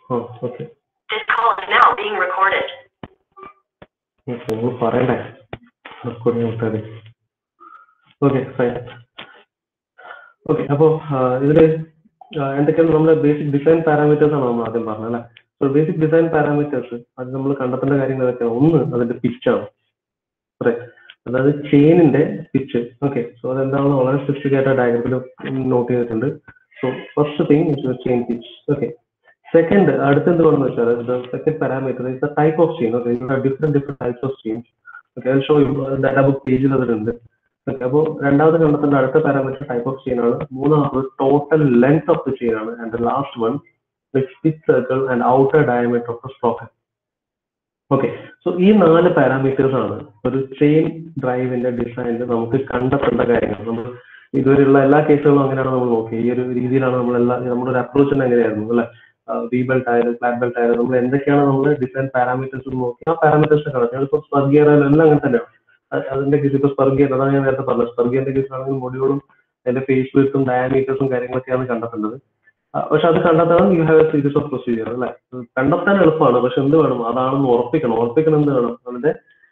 Oh, okay. This call is now being recorded. Okay, fine. Okay, the basic design parameters are so basic design parameters the picture. Right. Another chain in the picture. Okay, so then the sophisticated diagram note. So first thing is the chain pitch. Okay. Second, the second parameter is the type of chain. Okay, you have different types of chains. Okay, I'll show you that about page. Okay, about another parameter type of chain. Total length of the chain, and the last one is pitch circle and outer diameter of the sprocket. Okay, so these 4 parameters are the chain drive in the design. We can approach V-belt tire, flat belt tire, different parameters. Parameters spur gear module and the face width and diameters and പക്ഷെ അത് കണ്ടെത്താൻ you have a series of procedure അല്ലേ കണ്ടെത്താൻ എളുപ്പമാണ് പക്ഷെ എന്ത് വേണം അതാണെന്ന് ഉറപ്പിക്കണം എന്ത് വേണം അതിന്റെ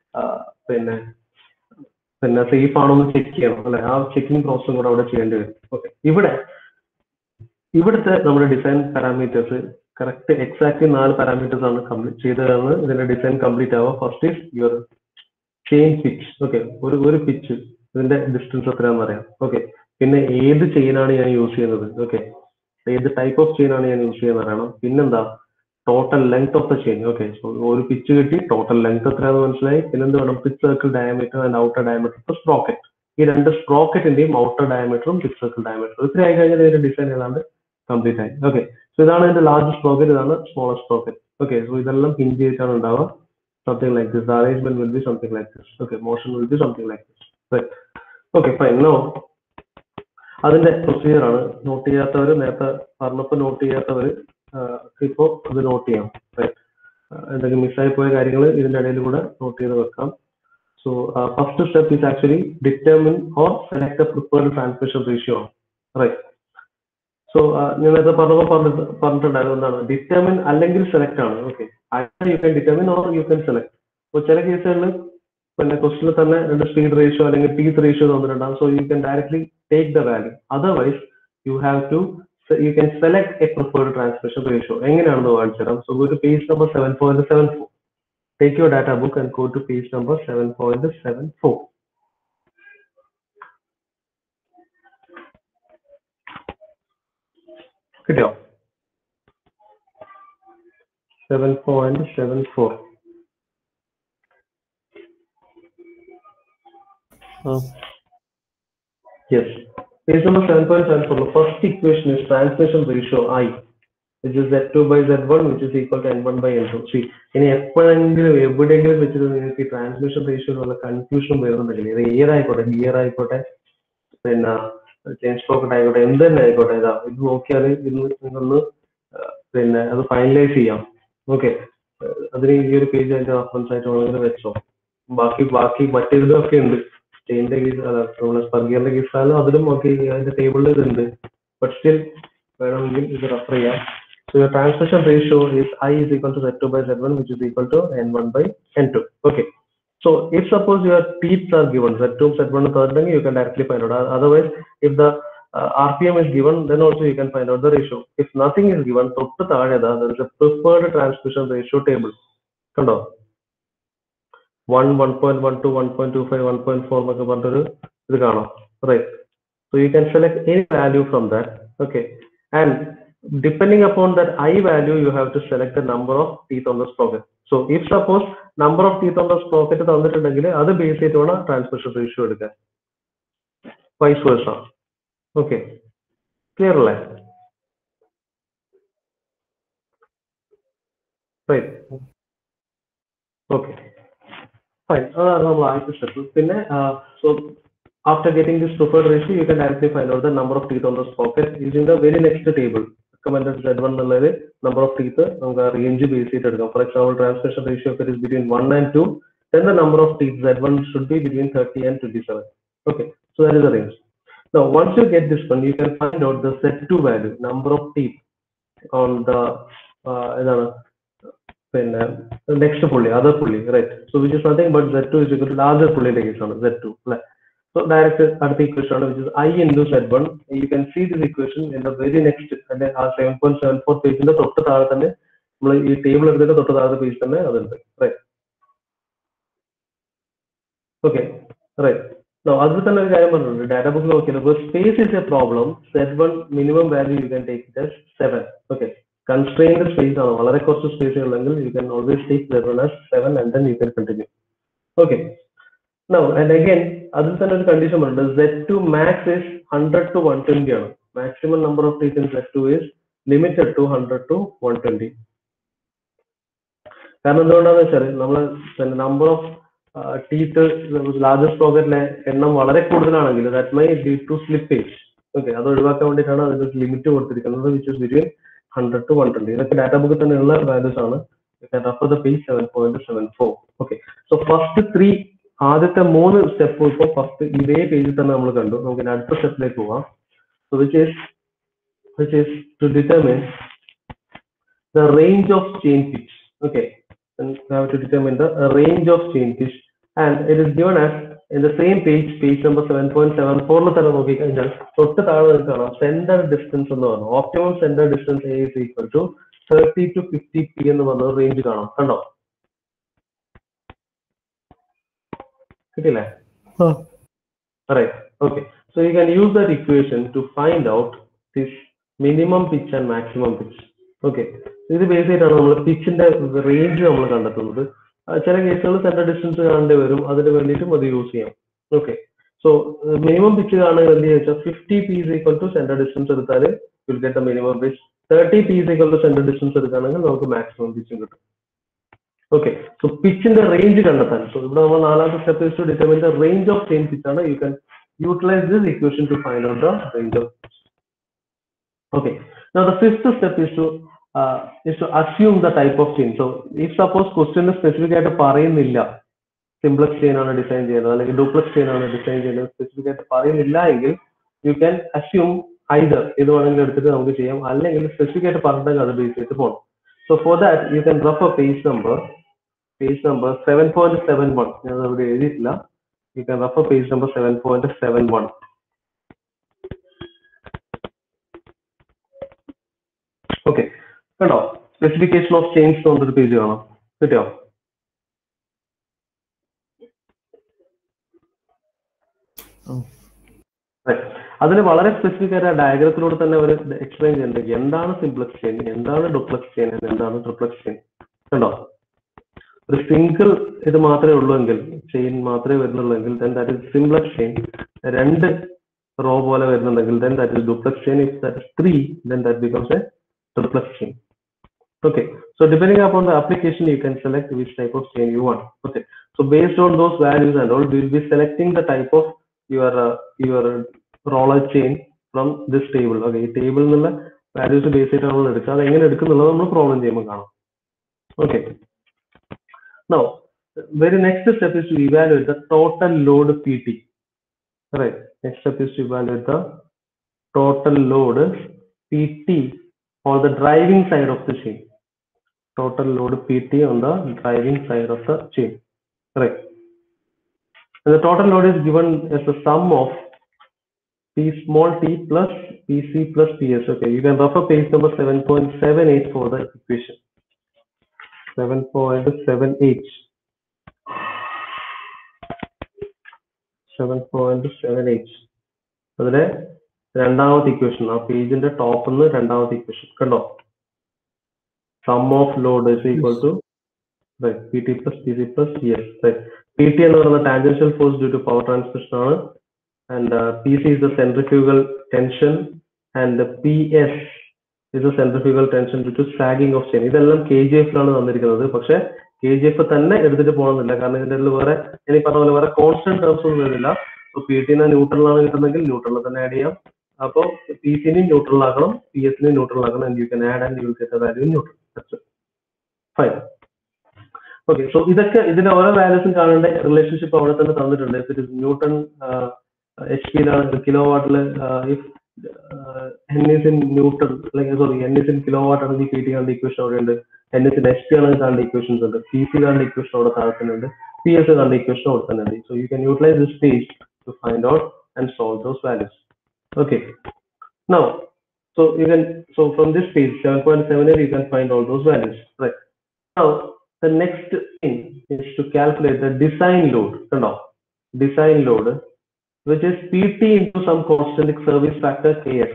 പിന്നെ സേഫ് ആണോ എന്ന് ചെക്ക് ചെയ്യണം അല്ലെ ആ ചെക്കിംഗ് പ്രോസസ്സും കൂടെ അവിടെ ചെയ്യേണ്ടി വരും ഓക്കെ ഇവിടുത്തെ നമ്മുടെ design parameters correct exactly 4 parameters ആണ് കംപ്ലീറ്റ് ചെയ്തതാണ് ഇതിന്റെ ഡിസൈൻ കംപ്ലീറ്റ് ആവുക first is your chain pitch okay ഒരു പിച്ച് ഇതിന്റെ ഡിസ്റ്റൻസ് എത്രയാണെന്ന് അറിയാം ഓക്കെ പിന്നെ ഏത് ചെയിനാണ് ഞാൻ യൂസ് ചെയ്യുന്നത് okay the type of chain ആണ് ഞാൻ യൂസ് ചെയ്യുന്നതാണ് പിന്നെന്താ total length of the chain okay so ഒരു പിച്ച് കിട്ടി ടോട്ടൽ ലെങ്ത് എത്രയാണെന്ന് മനസ്സിലായി പിന്നെന്ത് വേണം pitch circle diameter and outer diameter of sprocket ഈ രണ്ട് സ്പ്രോക്കറ്റിന്റെയും ഔട്ടർ ഡയമീറ്ററും പിച്ച് സർക്കിൾ ഡയമീറ്ററും ഇത്ര ആയി കഴിഞ്ഞാൽ ഇതിന്റെ ഡിസൈൻ ഏതാണ്ട് കംപ്ലീറ്റ് ആയി ഓക്കെ സോ ഇതാണ് ഇതിന്റെ ലാർജസ്റ്റ് സ്പ്രോക്കറ്റ് ഇതാണ് സ്മോളർ സ്പ്രോക്കറ്റ് ഓക്കെ സോ ഇതെല്ലാം ഹിഞ്ച് ചെയ്തിട്ടാണ് ഉണ്ടാവുക something like this. The arrangement will be something like this. Okay, motion will be something like this. Right. Okay, fine. Now അതിന്റെ procedure ആണ് note ചെയ്യാത്തവർ നേരത്തെ പറഞ്ഞപ്പോൾ നോട്ട് ചെയ്യാത്തവർ ഇപ്പോൾ അത് നോട്ട് ചെയ്യാം എന്തെങ്കിലും മിസ്സായി പോയ കാര്യങ്ങൾ ഇതിന്റെ ഇടയിൽ കൂടെ നോട്ട് ചെയ്ത് വെക്കാം so first step is actually determine or select a preferred transmission ratio right so ഞാൻ നേരത്തെ പറഞ്ഞിട്ടുണ്ടായിരുന്നു എന്താണ് ഡിറ്റർമിൻ അല്ലെങ്കിൽ സെലക്ട് ആണ് okay you can determine or you can select അപ്പോൾ ചില കേസുകളിൽ പിന്നെ ക്വസ്റ്റിൽ തന്നെ രണ്ട് സ്പീഡ് റേഷ്യോ അല്ലെങ്കിൽ ടീത്ത് റേഷ്യോ തന്നിട്ടുണ്ടാകും so you can directly take the value. Otherwise, you can select a preferred transmission ratio. So go to page number 7.74. Take your data book and go to page number 7.74. Good job. 7.74. Yes. Page number 7.74. The first equation is transmission ratio I, which is Z2 by Z1, which is equal to N1 by N2. See, in every transmission ratio confusion gear then change stroke and then finalize okay. Page chain the spur gear the table but still is so your transmission ratio is I is equal to Z2 by Z1, which is equal to N1 by N2. Okay, so if suppose your teeth are given Z2 Z1 third, then you can directly find out. Otherwise, if the RPM is given, then also you can find out the ratio. If nothing is given, there is a preferred transmission ratio table. 1, 1.12, 1.25, 1.4 right. So you can select any value from that. Okay, and depending upon that I value, you have to select the number of teeth on the sprocket. So if suppose number of teeth on the sprocket is on the other base transmission ratio, vice versa. Okay, clear line, right? Okay. Fine. So after getting this preferred ratio, you can directly find out the number of teeth on the sprocket using the very next table. Recommended Z1 number of teeth range base. For example, transmission ratio if it is between 1 and 2, then the number of teeth Z1 should be between 30 and 27. Okay, so that is the range. Now, once you get this one, you can find out the Z2 value, number of teeth on the next pulley, other pulley, right? So which is nothing but Z2 is equal to larger pulley case on Z2. So direct equation which is I into Z1. You can see this equation in the very next 7.74 page in the table page, right? Okay, right. Now, other than the data book, okay, space is a problem. Z1 minimum value you can take it as 7. Okay, constrained space on a cost of space you can always take Z1 as 7 and then you can continue. Okay. Now, and again, other than the condition, Z2 max is 100 to 120. Maximum number of teeth in Z2 is limited to 100 to 120. The number of teeth largest pocket that may lead to slippage. Okay, that's limit which is between 100 to 120. The data book values you can refer the page 7.74. Okay, so first three ആദ്യത്തെ മൂന്ന് step ഇപ്പോൾ first ഇതേ പേജിൽ തന്നെ നമ്മൾ കണ്ടു. നമുക്ക് അടുത്ത സ്റ്റെപ്പിലേക്ക് പോവാം. So which is to determine the range of chain pitch. Okay, and we have to determine the range of chain pitch, and it is given as in the same page number 7.74 തൊട്ട് താഴെ കാണാം center distance എന്ന് പറഞ്ഞു. Optimum center distance A is equal to 30 to 50 P എന്ന് പറഞ്ഞ range കാണാം. കണ്ടോ? Right. Okay. So you can use that equation to find out this minimum pitch and maximum pitch. Okay. So this basically pitch in the range of center distance use. Okay. So minimum pitch is 50 P is equal to center distance, you'll get the minimum pitch. 30 P is equal to center distance, maximum pitch. Okay, so pitch in the range. So the step is to determine the range of chain pitch. You can utilize this equation to find out the range of pitch. Okay, now the fifth step is to assume the type of chain. So if suppose question is specific at a parayilla, simplex chain on a design like a duplex chain on a design specific at a parayilla, you can assume either specific at a parayilla. So for that you can refer page number 7.71. You can refer page number 7.71. Okay, specification of chains on the page. Right. അതിന് വളരെ specific ആയ ഡയഗ്രത്തിലൂടെ തന്നെ അവർ explain ചെയ്യുന്നുണ്ട് എന്താണ് simplex chain, എന്താണ് duplex chain, എന്താണ് triplex chain. കണ്ടോ, ഒരു സിംഗിൾ ഇത് മാത്രമേ ഉള്ളൂവെങ്കിൽ, ചെയിൻ മാത്രമേ വരുന്നുള്ളെങ്കിൽ then that is simplex chain. രണ്ട് റോ പോലെ വരുന്നുണ്ടെങ്കിൽ then that is duplex chain. If that is 3 then that becomes a triplex chain. Okay, so depending upon the application you can select which type of chain you want. Okay, so based on those values and all, we will be selecting the type of your roller chain from this table. Okay, table nulla values based on edukka adu engane edukkunnallu nammal problem cheyumbol kaanam. Okay, now very next step is to evaluate the total load PT. Right, next step is to evaluate the total load PT on the driving side of the chain. Total load PT on the driving side of the chain. Right, and the total load is given as the sum of P small t plus PC plus PS. Okay, you can refer page number 7.78 for the equation. 7.78. 7.78. അതിലെ രണ്ടാമത്തെ equation, ആ പേജിന്റെ ടോപ്പിൽ നിന്ന് രണ്ടാമത്തെ equation കണ്ടോ, sum of load is equal to right PT plus PC plus PS. Right, PT എന്ന് പറയുന്നത് tangential force due to power transmission ആണ്, and PC is the centrifugal tension, and the PS is the centrifugal tension due to sagging of chain. ഇതെല്ലാം KGF ലാണ് തന്നിരിക്കുന്നത്. പക്ഷേ KGF തന്നെ എടുത്തിട്ട് പോകണമെന്നില്ല, കാരണം ഇതിന്റെ വേറെ ഇനി പറഞ്ഞ പോലെ വേറെ കോൺസ്റ്റന്റ് ടേംസ് ഒന്നും വരുന്നില്ല. അപ്പോൾ PT നെ ന്യൂട്രലാണ് കിട്ടുന്നെങ്കിൽ ന്യൂട്രലിൽ തന്നെ ആഡ് ചെയ്യാം. അപ്പോൾ PC നെ ന്യൂട്രൽ ആക്കണം, PS നെ ന്യൂട്രൽ ആക്കണം, and you can add and you will get a value in neutral. That's it. Fine. Okay, so ഇതൊക്കെ ഇതിന്റെ ഓരോ വാല്യൂസും കാണേണ്ട റിലേഷൻഷിപ്പ് അവിടെ തന്നെ തന്നിട്ടുണ്ട്. If it is Newton HP കിലോവാട്ടില്, if n is in Newton, like sorry, n is in kilowatt ആണെങ്കിൽ PT കാണേണ്ട ഇക്വേഷൻ അവിടെ ഉണ്ട്, n is in ST ആണെങ്കിൽ കാണേണ്ട ഇക്വേഷൻസ് ഉണ്ട്, PC കാണേണ്ട ഇക്വേഷൻ അവിടെ താഴത്തുണ്ട്, PS കാണേണ്ട ഇക്വേഷൻ അവിടെ തന്നെ ഉണ്ട്. So you can utilize this page to find out and solve those values. Okay. Now, so from this page 7.78 you can find all those values, right? Now the next thing is to calculate the design load. Design load, which is PT into some constant service factor Ks.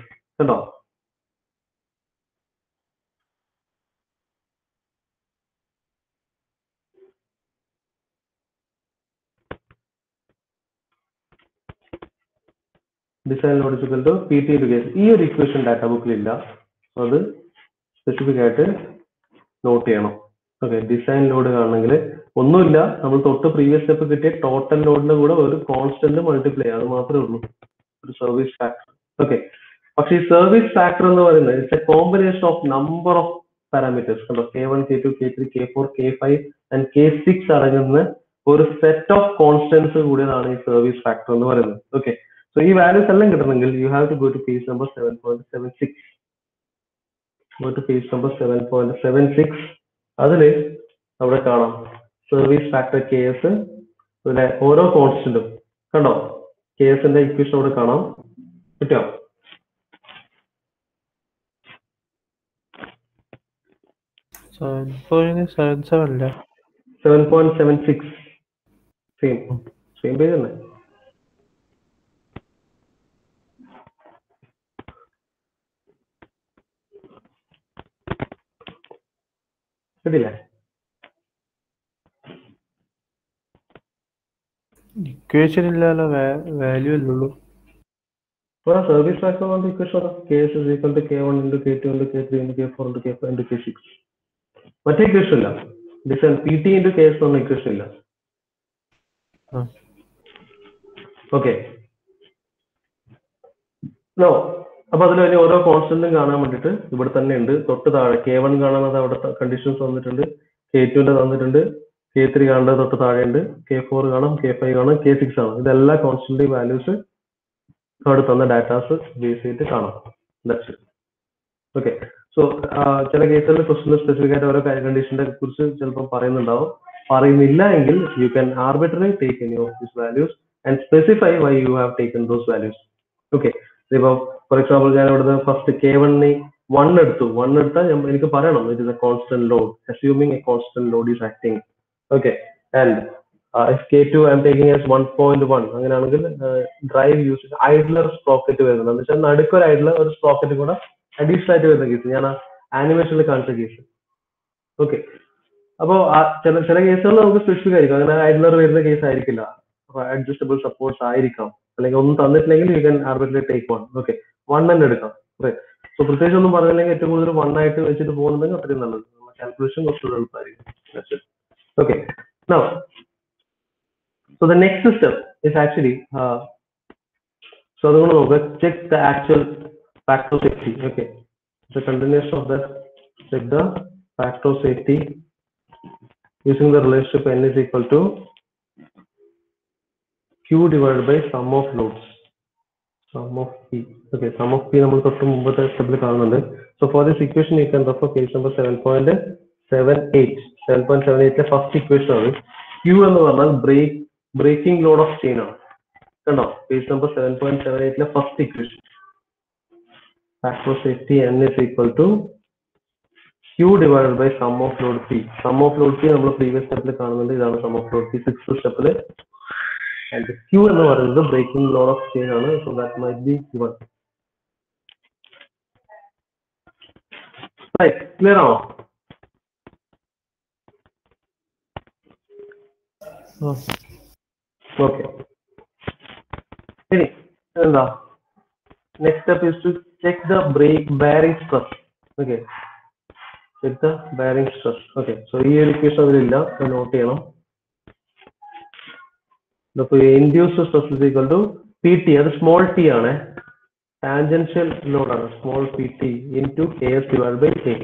Design load is equal to PT into Ks. This equation data book illa, so that specific note cheyano. Okay, design load കാണണമെങ്കിൽ ഒന്നുമില്ല, നമ്മൾ തൊട്ട് previous step കിട്ടിയ total ലോഡിന്റെ കൂടെ ഒരു constant multiply, അത് മാത്രമേ ഉള്ളൂ ഒരു സർവീസ് ഫാക്ടർ. ഓക്കെ, പക്ഷേ ഈ സർവീസ് ഫാക്ടർ എന്ന് പറയുന്നത് it's a combination of number of parameters. കണ്ടോ, K1, K2, K3, K4, K5 and K6 അടങ്ങുന്ന ഒരു സെറ്റ് ഓഫ് കോൺസ്റ്റന്റ്സ് കൂടിയതാണ് ഈ സർവീസ് ഫാക്ടർ എന്ന് പറയുന്നത്. ഓക്കെ, സോ ഈ വാല്യൂസ് എല്ലാം കിട്ടണമെങ്കിൽ you have to go to page number 7.76. Go to page number 7.76. അതില് അവിടെ കാണാം സർവീസ് ഫാക്ടർ KS, പിന്നെ ഓരോ കോൺസ്റ്റന്റും കണ്ടോ, KSന്റെ ഇക്വേഷൻ അവിടെ കാണാം. കിട്ടോ? 7.76. സെയിം പേജ് തന്നെ. കിട്ടില്ലേ? ഇക്വേഷൻ ഇല്ലല്ലോ, വാല്യൂ അല്ലുള്ളൂ. സർവീസ് ഫാക്ടർ കൊണ്ട് equation KS is equal to K1 into K2 into K3 into K4 into K5 into K6. മറ്റേ ഇക്വേഷൻ ഇല്ല, ഡിസൈൻ PT into KS എന്ന ഇക്വേഷൻ ഇല്ല. ഓക്കെ, നോ അപ്പൊ അതിൽ ഓരോ കോൺസ്റ്റന്റും കാണാൻ വേണ്ടിട്ട് ഇവിടെ തന്നെ ഉണ്ട്. തൊട്ട് താഴെ K1 കാണാനത് അവിടെ കണ്ടീഷൻസ് തന്നിട്ടുണ്ട്, K2ന്റെ തന്നിട്ടുണ്ട്, K3 കാണേണ്ടത് തൊട്ട് താഴെയുണ്ട്, K4 കാണാം, K5 കാണാം, K6 ആണ്. ഇതെല്ലാ കോൺസ്റ്റന്റ് വാല്യൂസ് അവിടെ തന്ന ഡാറ്റാസ് ബേസ് ചെയ്തിട്ട് കാണാം. ഓക്കെ, സോ ചില കേസുകളിൽ ക്വസ്റ്റ്യൻ സ്പെസിഫിക് ആയിട്ട് ഓരോ കണ്ടീഷന്റെ കുറിച്ച് ചിലപ്പോൾ പറയുന്നുണ്ടാവും. പറയുന്നില്ല എങ്കിൽ you can arbitrary take any of these values and specify why you have taken those values. Okay, ഇപ്പൊ ഫോർ എക്സാമ്പിൾ ഞാൻ ഇവിടുന്ന് ഫസ്റ്റ് K1 1 എടുത്തു. 1 എടുത്താൽ എനിക്ക് പറയണം it is a constant load, assuming a constant load is acting. Okay, and if K2 I am taking as 1.1, അങ്ങനെയാണെങ്കിൽ drive use idler sprocket വരുന്നത് എന്ന് വെച്ചാൽ നടുക്കൊരു ഐഡ്ലർ ഒരു സ്പ്രോക്കറ്റ് കൂടെ അഡീഷണൽ ആയിട്ട് വരുന്ന കേസ് ഞാൻ ആനിമേഷനിൽ കാണിച്ച കേസ്. ഓക്കെ, അപ്പോൾ ചില കേസുകൾ നമുക്ക് സ്പെസിഫിക് ആയിരിക്കും, അങ്ങനെ ഐഡ്ലർ വരുന്ന കേസ് ആയിരിക്കില്ല, അഡ്ജസ്റ്റബിൾ സപ്പോർട്ട്സ് ആയിരിക്കാം, അല്ലെങ്കിൽ ഒന്നും തന്നിട്ടില്ലെങ്കിൽ you can arbitrary take 1. Okay, 1 തന്നെ എടുക്കാം. സോ പ്രത്യേകിച്ച് ഒന്നും പറഞ്ഞില്ലെങ്കിൽ ഏറ്റവും കൂടുതൽ 1 ആയിട്ട് വെച്ചിട്ട് പോകുന്നുണ്ടെങ്കിൽ അത്രയും നല്ലത്, കാൽക്കുലേഷൻ കുറച്ചുകൂടെ എളുപ്പമായിരിക്കും. Okay, now so the next step is actually so I'm going to check the actual factor safety. Okay, the continuation of that, check the factor safety using the relationship n is equal to Q divided by sum of loads, sum of P. Okay, sum of P നമ്മൾ തൊട്ട് മുമ്പത്തെ സ്റ്റെപ്പിൽ കാണുന്നുണ്ട്. So for this equation you can refer page number 7.78. 7.78 first equation ആണ്. Q എന്ന് പറഞ്ഞാൽ breaking load of chain ആണ്. കണ്ടോ, page number 7.78 first equation. Factor safety n is equal to Q divided by sum of load P. Sum of load P നമ്മൾ previous സ്റ്റെപ്പിൽ കാണുന്നുണ്ട്, ഇതാണ് sum of load P sixth സ്റ്റെപ്പിൽ. And Q എന്ന് പറയുന്നത് breaking load of chain ആണ്. So that might be given. Right, clear ആണോ? Okay, ഇനി എന്താ next step is to check the bearing stress. Okay, check the bearing stress. Okay, so ഈ ഒരു equation അതിലില്ല, നോട്ട് ചെയ്യണം. Induced stress is equal to PT, അത് small t ആണ്, tangential load ആണ്, small PT into KS divide by K.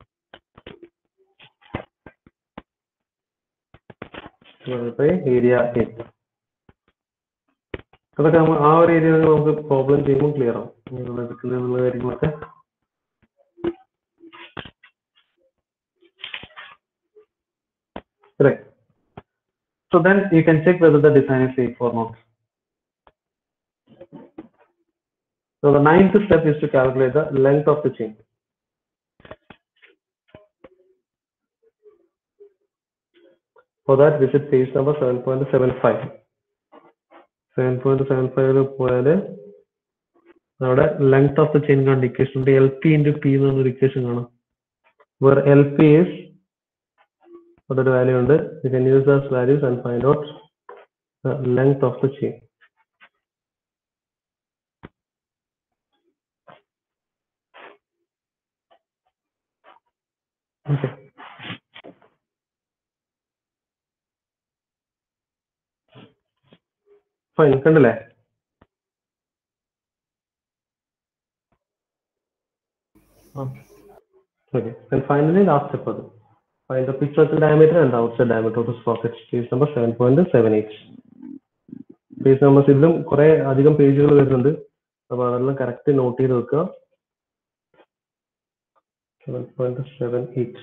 Area A. അതൊക്കെ നമ്മൾ ആ ഒരു ഏരിയ നമുക്ക് പ്രോബ്ലം ചെയ്യുമ്പോൾ ക്ലിയർ ആവും. Correct. So then you can check whether the design is safe or not. So the 9th step is to calculate the length of the chain. For that, visit page number 7.75. 7.75 പോയാല് അവിടെ length of the chain കണ്ട equation ഉണ്ട്, LP into P എന്നൊരു equation കാണാം. Where LP is അതൊരു value ഉണ്ട്. You can use those values and find out the length of the chain. Okay. Fine, കണ്ടില്ലേ? Okay. And finally, last step അത്. Find the pitch circle diameter and the outside diameter of the sprocket. Page number 7.78. Page numbers ഇതിലും കുറെ അധികം പേജുകൾ വരുന്നുണ്ട്. അപ്പോൾ അതെല്ലാം correct not ചെയ്ത് വെക്കുക. 7.78.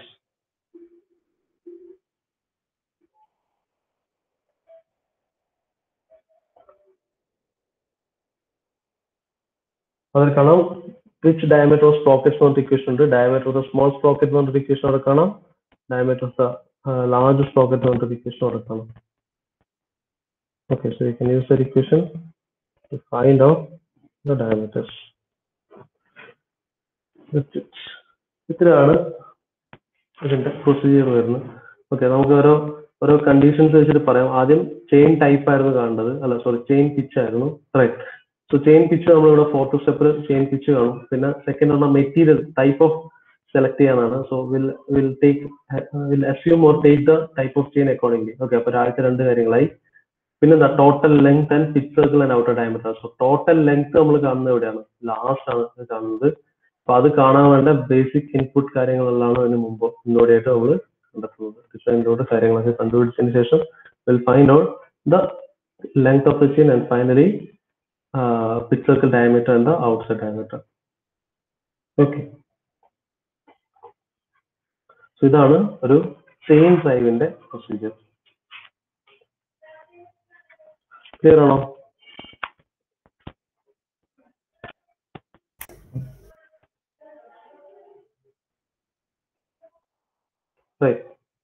അതിൽ കാണാം pitch diameter of sprockets on the equation ഉണ്ട്, diameter of the small sprocket on the equation അവിടെ കാണാം, diameter of the large sprocket on the equation അവിടെ കാണാം. Okay, so you can use that equation to find out the diameters. ഇത്രയാണ് ഇതിന്റെ procedure വരുന്നത്. Okay, നമുക്ക് ഓരോ കണ്ടീഷൻസ് വെച്ചിട്ട് പറയാം. ആദ്യം ചെയിൻ ടൈപ്പ് ആയിരുന്നു കാണേണ്ടത്, അല്ല സോറി ചെയിൻ പിച്ച് ആയിരുന്നു, റൈറ്റ്. സോ ചെയിൻ പിച്ച് നമ്മളിവിടെ 4 സ്റ്റെപ്പിൽ ചെയിൻ പിച്ച് കാണും. പിന്നെ സെക്കൻഡ് പറഞ്ഞാൽ മെറ്റീരിയൽ ടൈപ്പ് ഓഫ് സെലക്ട് ചെയ്യാനാണ്. So will assume or take the type of chain accordingly. Okay, അപ്പൊ ആദ്യത്തെ 2 കാര്യങ്ങളായി. പിന്നെ എന്താ total length and pitch circle and outer diameter. So total length നമ്മൾ കാണുന്നത് എവിടെയാണ്? ലാസ്റ്റ് ആണ് കാണുന്നത്. അപ്പൊ അത് കാണാൻ വേണ്ട ബേസിക് ഇൻപുട്ട് കാര്യങ്ങളെല്ലാം അതിന് മുന്നോടിയായിട്ട് നമ്മൾ കണ്ടെത്തുന്നത്. ഡിസൈനിലൂടെ കാര്യങ്ങളൊക്കെ കണ്ടുപിടിച്ചതിന് ശേഷം will find out the length of the chain and finally pitch circle diameter and the outside diameter. Okay. So ഇതാണ് ഒരു ചെയിൻ ഡ്രൈവിന്റെ പ്രൊസീജിയർ. ക്ലിയർ ആണോ? റൈറ്റ്.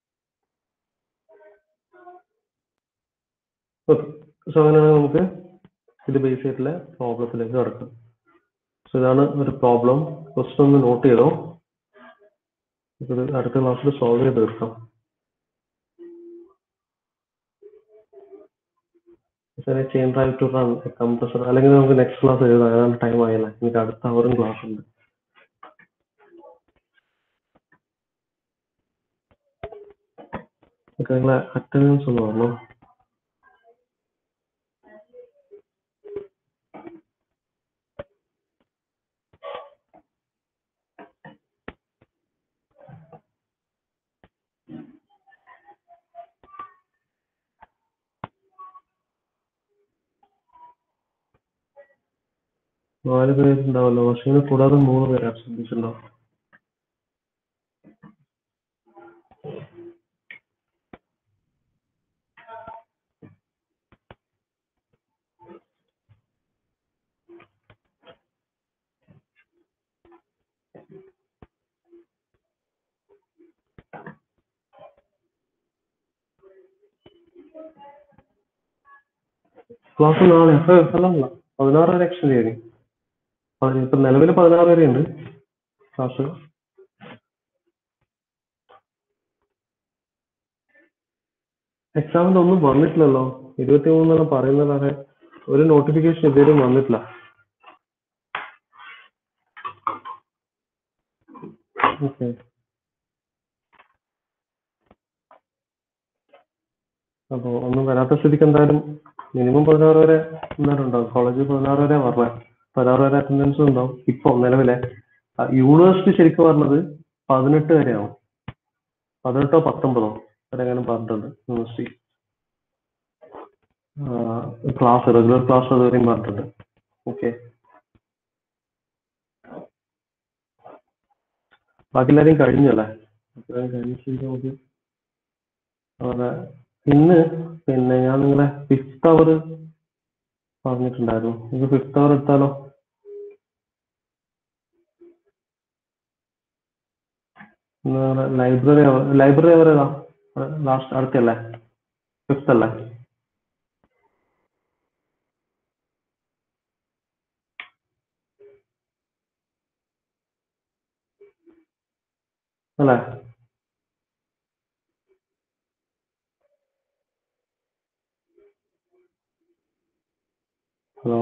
ഓക്കെ, സോ അങ്ങനെയാണെങ്കിൽ നമുക്ക് ഇത് ബേസ് ചെയ്തിട്ടുള്ള പ്രോബ്ലത്തിലേക്ക് കിടക്കും. സോ ഇതാണ് ഒരു പ്രോബ്ലം. ക്വസ്റ്റ്യൻ ഒന്ന് നോട്ട് ചെയ്തോ, ഇത് അടുത്ത ക്ലാസ്സിൽ സോൾവ് ചെയ്ത് തീർക്കാം. Chain drive to run compressor, അല്ലെങ്കിൽ നമുക്ക് നെക്സ്റ്റ് ക്ലാസ് എഴുതാം. ഏതാണ്ട് ടൈം ആയില്ല, എനിക്ക് അടുത്ത അവറും ക്ലാസ് ഉണ്ട്. നിങ്ങളെ അറ്റൻഡൻസ് ഒന്ന് പറഞ്ഞു. നാല് പേരുണ്ടാവല്ലോ, പക്ഷേ ഇതിന് കൂടാതെ 3 പേര് ആബ്സെന്റ് ഉണ്ടാവും. ക്ലാസ് നാളെ അല്ല 16 വരെ എക്സ്റ്റെൻഡ് ചെയ്യും. ഇപ്പൊ നിലവിൽ 16 വരെ ഉണ്ട് ക്ലാസ്. എക്സാമിന്റെ ഒന്നും വന്നിട്ടില്ലല്ലോ. 23 പറയുന്നതാണ്, ഒരു നോട്ടിഫിക്കേഷൻ ഇതുവരെയും വന്നിട്ടില്ല. ഓക്കെ, അപ്പൊ ഒന്നും വരാത്ത സ്ഥിതിക്ക് എന്തായാലും മിനിമം 16 വരെ എന്തായാലും ഉണ്ടാവും. കോളേജിൽ 16 വരെ പറഞ്ഞ 16 വരെ അറ്റൻഡൻസ് ഉണ്ടാവും. ഇപ്പൊ നിലവിലെ യൂണിവേഴ്സിറ്റി ശരിക്കും പറഞ്ഞത് 18 വരെ ആവും. 18 or 19 വരെ അങ്ങനെ പറഞ്ഞിട്ടുണ്ട് യൂണിവേഴ്സിറ്റി. ക്ലാസ് റെഗുലർ ക്ലാസ് അതുവരെയും പറഞ്ഞിട്ടുണ്ട്. ഓക്കെ, ബാക്കി എല്ലാവരെയും കഴിഞ്ഞല്ലേ? എല്ലാവരും കഴിഞ്ഞിട്ട് നമുക്ക് അവിടെ ഇന്ന് പിന്നെ ഞാൻ നിങ്ങളെ 5th അവർ പറഞ്ഞിട്ടുണ്ടായിരുന്നു. നിങ്ങൾക്ക് 5th അവർ എടുത്താലോ? ലൈബ്രറി അവർ ഏതാ? ലാസ്റ്റ് അടുത്തല്ലേ? 5th അല്ലേ? അല്ലേ? Hello,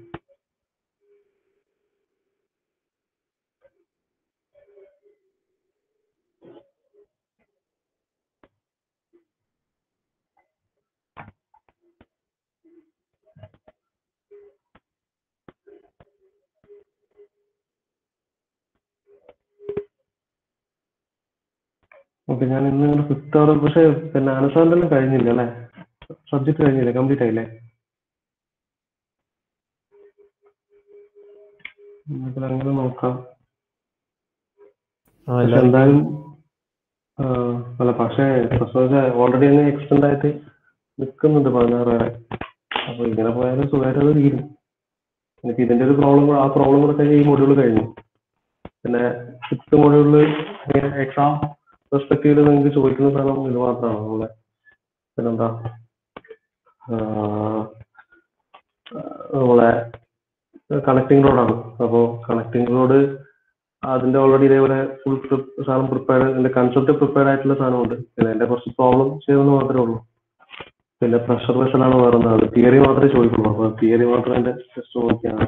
okay. ഞാൻ ഇന്ന് 5th അവർ പക്ഷേ പിന്നെ അനസാറിന്റെ കഴിഞ്ഞില്ല അല്ലേ? സബ്ജക്ട് കഴിഞ്ഞില്ലേ? കംപ്ലീറ്റ് ആയില്ലേ? നമുക്ക് അങ്ങനെ നോക്കാം. പക്ഷെ എല്ലാവരും എന്തായാലും അല്ല, പക്ഷേ ഓൾറെഡി അങ്ങ് എക്സ്റ്റെൻഡ് ആയിട്ട് നിൽക്കുന്നുണ്ട് 16 വരെ. അപ്പൊ ഇങ്ങനെ പോയാലും സുഖമായിട്ട് അത് തീരും. എനിക്ക് ഇതിന്റെ ഒരു പ്രോബ്ലം, ആ പ്രോബ്ലം കൂടെ കഴിഞ്ഞ് ഈ മൊഡ്യൂൾ കഴിഞ്ഞു. പിന്നെ 6th മൊഡ്യൂളിൽ എക്സാം പെർസ്പെക്റ്റീവില് നിങ്ങൾക്ക് ചോദിക്കുന്ന സാധനം ഇത് മാത്രമാണ് നമ്മളെ പിന്നെന്താ നമ്മളെ കണക്ടിങ് റോഡാണ്. അപ്പോൾ കണക്ടിങ് റോഡ് അതിന്റെ ഓൾറെഡി ഇതേപോലെ ഫുൾ സാധനം പ്രിപ്പയർഡ്, അതിന്റെ കൺസെപ്റ്റ് പ്രിപ്പയർഡ് ആയിട്ടുള്ള സാധനമുണ്ട്. പിന്നെ അതിന്റെ കുറച്ച് പ്രോബ്ലം ചെയ്യുന്നത് മാത്രമേ ഉള്ളൂ. പിന്നെ പ്രഷർ വെസലാണ് വേറെ ഒന്നാണ്. തിയറി മാത്രമേ ചോദിക്കുള്ളൂ. അപ്പൊ തിയറി മാത്രം അതിന്റെ ടെസ്റ്റ് നോക്കിയാണ്.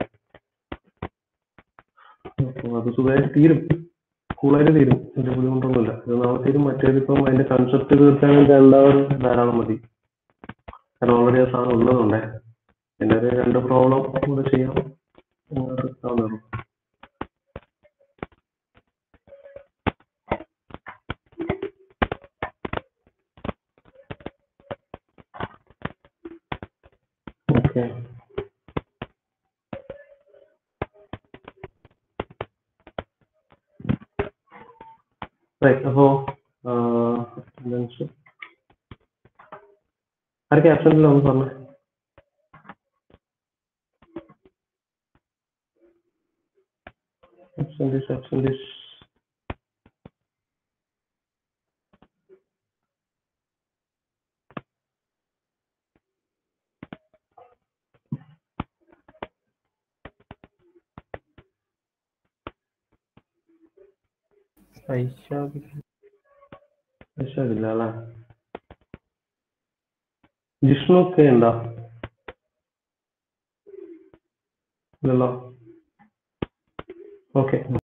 അപ്പോൾ അത് സുഖമായിട്ട് തീരും, കൂളായിട്ട് തീരും. അതിന്റെ ബുദ്ധിമുട്ടൊന്നുമില്ല. ഇത് നാളെ തീരും. മറ്റേതിപ്പം അതിന്റെ കൺസെപ്റ്റ് തീർക്കാൻ വേണ്ടി എല്ലാവരും ധാരാളം മതി. കാരണം ഓൾറെഡി ആ സാധനം ഉള്ളതുകൊണ്ടേ. പിന്നെ ഒരു 2 പ്രോബ്ലം കൂടെ ചെയ്യാം. എടുക്കാവുന്നേ ഉള്ളൂ. ഓക്കെ. റൈറ്റ്. അപ്പോ ആരൊക്കെ ആബ്സെന്റ് ഇല്ല ഒന്ന് പറഞ്ഞേ. ആബ്സെന്റീസ്. ഇല്ല അല്ലേ? ജിഷ്ണു ഒക്കെ ഉണ്ടോ? ഇല്ലല്ലോ. ഓക്കെ.